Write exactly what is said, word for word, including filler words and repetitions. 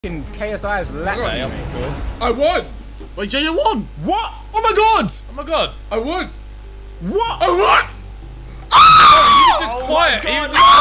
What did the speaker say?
K S I has lapped Oh, me. I won! Wait, J J won! What? Oh my god! Oh my god! I won! What? I won! Oh, he was just Oh quiet. my He was God. just